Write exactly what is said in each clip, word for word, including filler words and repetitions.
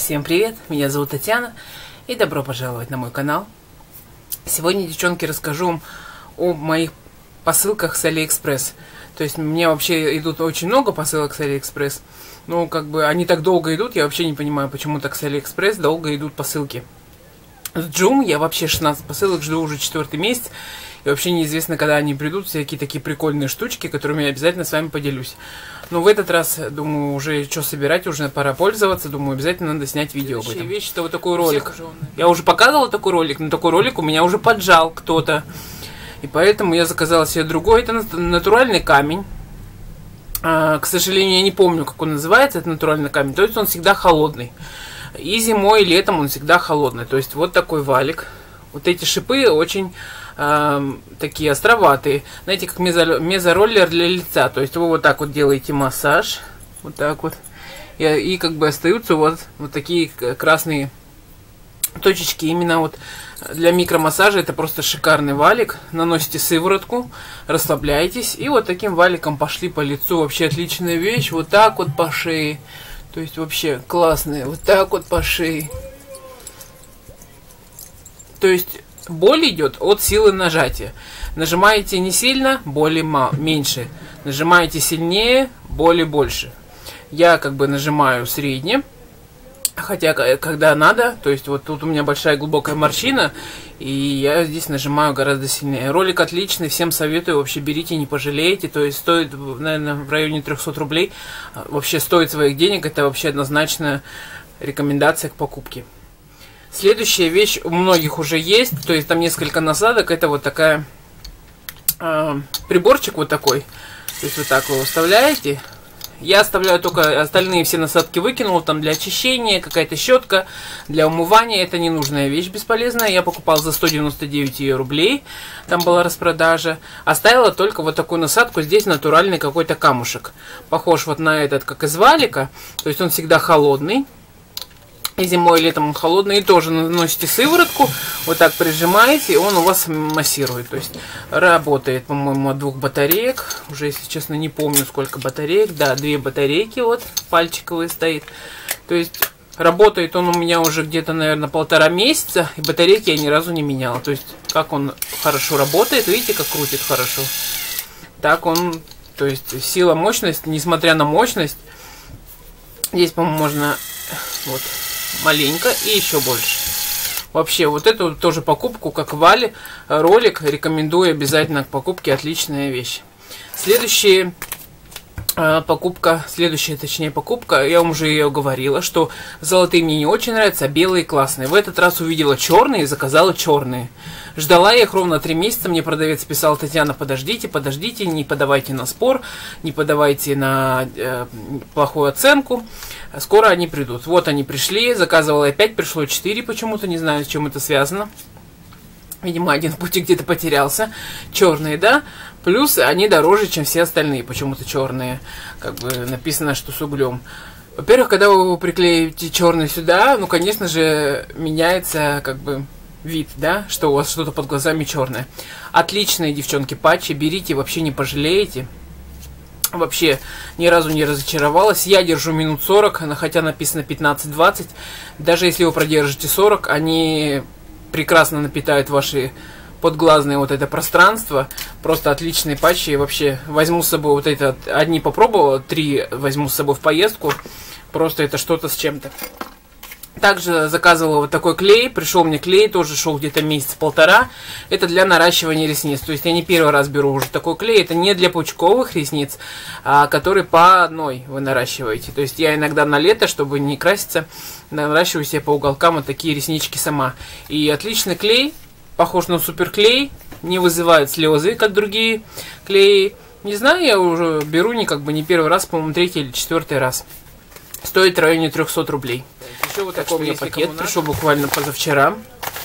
Всем привет, меня зовут Татьяна и добро пожаловать на мой канал. Сегодня, девчонки, расскажу вам о моих посылках с Алиэкспресс. То есть мне вообще идут очень много посылок с Алиэкспресс. Ну, как бы они так долго идут, я вообще не понимаю, почему так с Алиэкспресс долго идут посылки. С Джум я вообще шестнадцать посылок жду уже четвертый месяц. И вообще неизвестно, когда они придут, всякие такие прикольные штучки, которыми я обязательно с вами поделюсь. Но в этот раз, думаю, уже что собирать, уже пора пользоваться. Думаю, обязательно надо снять видео об этом. Вещь, это вот такой ролик. Я уже показывала такой ролик, но такой ролик у меня уже поджал кто-то. И поэтому я заказала себе другой. Это натуральный камень. А, к сожалению, я не помню, как он называется, этот натуральный камень. То есть он всегда холодный. И зимой, и летом он всегда холодный. То есть вот такой валик. Вот эти шипы очень э, такие островатые. Знаете, как мезо, мезороллер для лица. То есть вы вот так вот делаете массаж. Вот так вот. И, и как бы остаются вот, вот такие красные точечки. Именно вот для микромассажа это просто шикарный валик. Наносите сыворотку, расслабляетесь. И вот таким валиком пошли по лицу. Вообще отличная вещь. Вот так вот по шее. То есть вообще классные. Вот так вот по шее. То есть боль идет от силы нажатия. Нажимаете не сильно, боли меньше. Нажимаете сильнее, боли больше. Я как бы нажимаю средне. Хотя, когда надо, то есть вот тут у меня большая глубокая морщина, и я здесь нажимаю гораздо сильнее. Ролик отличный, всем советую, вообще берите, не пожалеете. То есть стоит, наверное, в районе трёхсот рублей. Вообще стоит своих денег, это вообще однозначная рекомендация к покупке. Следующая вещь у многих уже есть, то есть там несколько насадок, это вот такая э, приборчик вот такой, то есть вот так вы вставляете. Я оставляю только, остальные все насадки выкинул, там для очищения, какая-то щетка, для умывания, это ненужная вещь, бесполезная. Я покупал за сто девяносто девять рублей, там была распродажа. Оставила только вот такую насадку, здесь натуральный какой-то камушек, похож вот на этот, как из валика, то есть он всегда холодный. И зимой, и летом он холодный. И тоже наносите сыворотку, вот так прижимаете, и он у вас массирует. То есть работает, по-моему, от двух батареек. Уже, если честно, не помню, сколько батареек. Да, две батарейки вот, пальчиковые стоит. То есть работает он у меня уже где-то, наверное, полтора месяца. И батарейки я ни разу не меняла. То есть, как он хорошо работает, видите, как крутит хорошо. Так он, то есть, сила, мощность, несмотря на мощность. Здесь, по-моему, можно... Вот. Маленько и еще больше. Вообще, вот эту тоже покупку, как Вали, ролик, рекомендую обязательно к покупке. Отличная вещь. Следующая э, покупка, следующая, точнее, покупка, я вам уже ее говорила, что золотые мне не очень нравятся, а белые классные. В этот раз увидела черные и заказала черные. Ждала я их ровно три месяца, мне продавец писал: Татьяна, подождите, подождите, не подавайте на спор, не подавайте на э, плохую оценку, скоро они придут. Вот они пришли, заказывала опять, пришло четыре почему-то, не знаю, с чем это связано. Видимо, один в пути где-то потерялся. Черные, да? Плюс они дороже, чем все остальные, почему-то черные. Как бы написано, что с углем. Во-первых, когда вы приклеите черный сюда, ну, конечно же, меняется, как бы... вид, да, что у вас что-то под глазами черное. Отличные, девчонки, патчи, берите, вообще не пожалеете. Вообще ни разу не разочаровалась. Я держу минут сорок, хотя написано пятнадцать-двадцать. Даже если вы продержите сорок, они прекрасно напитают ваши подглазные вот это пространство. Просто отличные патчи. И вообще возьму с собой вот это, одни попробовала, три возьму с собой в поездку. Просто это что-то с чем-то. Также заказывала вот такой клей. Пришел мне клей, тоже шел где-то месяц-полтора. Это для наращивания ресниц. То есть я не первый раз беру уже такой клей. Это не для пучковых ресниц, а который по одной вы наращиваете. То есть я иногда на лето, чтобы не краситься, наращиваю себе по уголкам вот такие реснички сама. И отличный клей. Похож на суперклей. Не вызывает слезы, как другие клеи. Не знаю, я уже беру не как бы не первый раз, по-моему, третий или четвертый раз. Стоит в районе трёхсот рублей. Еще вот такой у меня пакет пришел буквально позавчера.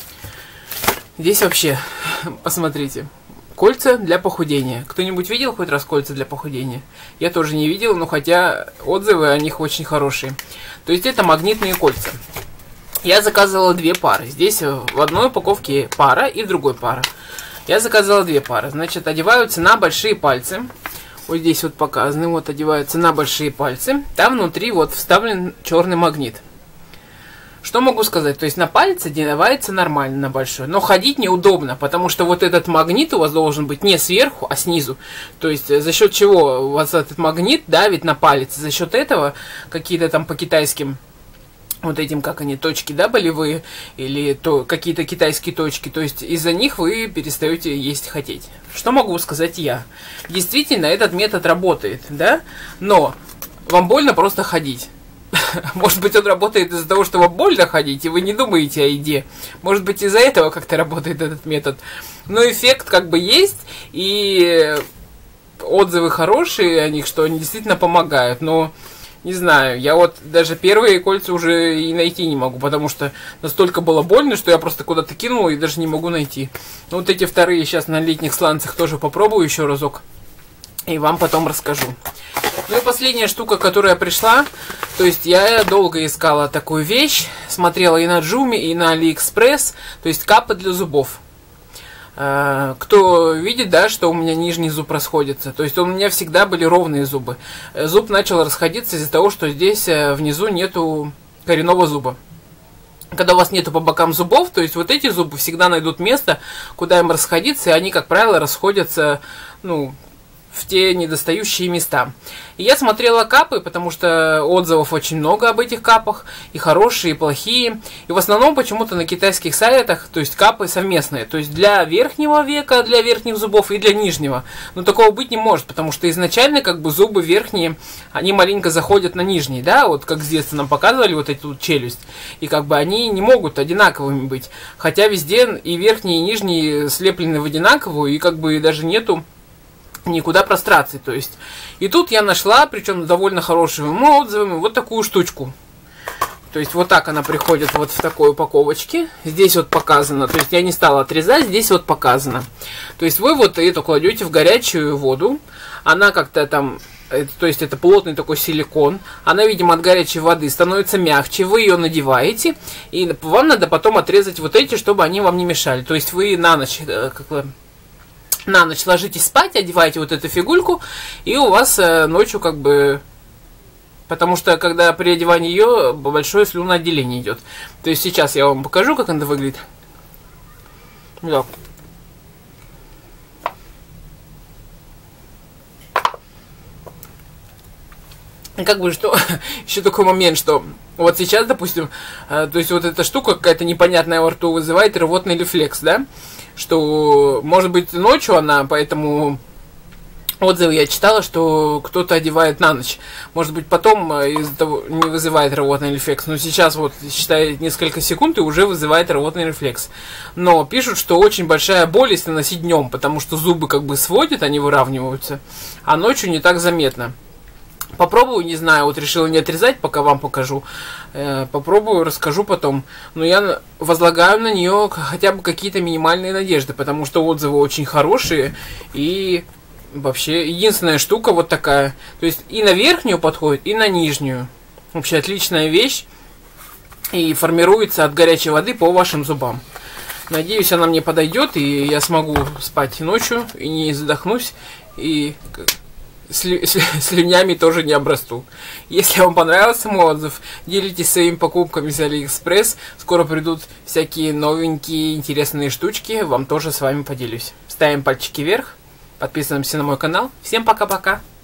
Здесь вообще, посмотрите, кольца для похудения. Кто-нибудь видел хоть раз кольца для похудения? Я тоже не видел, но хотя отзывы о них очень хорошие. То есть это магнитные кольца. Я заказывала две пары. Здесь в одной упаковке пара и в другой пара. Я заказала две пары. Значит, одеваются на большие пальцы. Вот здесь вот показаны, вот одеваются на большие пальцы. Там внутри вот вставлен черный магнит. Что могу сказать? То есть на палец одевается нормально, на большой. Но ходить неудобно, потому что вот этот магнит у вас должен быть не сверху, а снизу. То есть за счет чего у вас этот магнит давит на палец. За счет этого какие-то там по китайским вот этим, как они, точки, да, болевые, или то какие-то китайские точки. То есть из-за них вы перестаете есть хотеть. Что могу сказать я? Действительно, этот метод работает, да? Но вам больно просто ходить. Может быть, он работает из-за того, что вам больно ходить, и вы не думаете о еде. Может быть, из-за этого как-то работает этот метод. Но эффект как бы есть, и отзывы хорошие о них, что они действительно помогают. Но, не знаю, я вот даже первые кольца уже и найти не могу, потому что настолько было больно, что я просто куда-то кинул и даже не могу найти. Но вот эти вторые сейчас на летних сланцах тоже попробую еще разок, и вам потом расскажу. Ну и последняя штука, которая пришла, то есть я долго искала такую вещь, смотрела и на Джуми, и на Алиэкспресс, то есть капы для зубов. Кто видит, да, что у меня нижний зуб расходится, то есть у меня всегда были ровные зубы. Зуб начал расходиться из-за того, что здесь внизу нету коренного зуба. Когда у вас нету по бокам зубов, то есть вот эти зубы всегда найдут место, куда им расходиться, и они, как правило, расходятся, ну, в те недостающие места. И я смотрела капы, потому что отзывов очень много об этих капах, и хорошие, и плохие. И в основном почему-то на китайских сайтах, то есть капы совместные. То есть для верхнего века, для верхних зубов и для нижнего. Но такого быть не может, потому что изначально как бы зубы верхние, они маленько заходят на нижние, да, вот как с детства нам показывали вот эту челюсть. И как бы они не могут одинаковыми быть. Хотя везде и верхние, и нижние слеплены в одинаковую, и как бы даже нету никуда прострации, то есть. И тут я нашла, причем с довольно хорошими отзывами, вот такую штучку. То есть вот так она приходит вот в такой упаковочке. Здесь вот показано, то есть я не стала отрезать, здесь вот показано. То есть вы вот эту кладете в горячую воду, она как-то там, то есть это плотный такой силикон, она, видимо, от горячей воды становится мягче, вы ее надеваете, и вам надо потом отрезать вот эти, чтобы они вам не мешали. То есть вы на ночь, как бы, на ночь ложитесь спать, одеваете вот эту фигульку, и у вас э, ночью как бы... Потому что, когда при одевании ее, большое слюноотделение идет. То есть сейчас я вам покажу, как она выглядит. Да. И как бы что... Еще такой момент, что... Вот сейчас, допустим, э, то есть вот эта штука какая-то непонятная во рту вызывает рвотный рефлекс, да? Что, может быть, ночью она, поэтому отзывы я читала, что кто-то одевает на ночь. Может быть, потом из-за того не вызывает рвотный рефлекс. Но сейчас вот, считай, несколько секунд и уже вызывает рвотный рефлекс. Но пишут, что очень большая боль, если носить днем, потому что зубы как бы сводят, они выравниваются, а ночью не так заметно. Попробую, не знаю, вот решила не отрезать, пока вам покажу. Э, попробую, расскажу потом. Но я возлагаю на нее хотя бы какие-то минимальные надежды, потому что отзывы очень хорошие. И вообще единственная штука вот такая. То есть и на верхнюю подходит, и на нижнюю. Вообще отличная вещь. И формируется от горячей воды по вашим зубам. Надеюсь, она мне подойдет, и я смогу спать ночью, и не задохнусь, и... Слю слюнями тоже не обрасту. Если вам понравился мой отзыв, делитесь своими покупками с Алиэкспресс. Скоро придут всякие новенькие интересные штучки. Вам тоже с вами поделюсь. Ставим пальчики вверх. Подписываемся на мой канал. Всем пока-пока.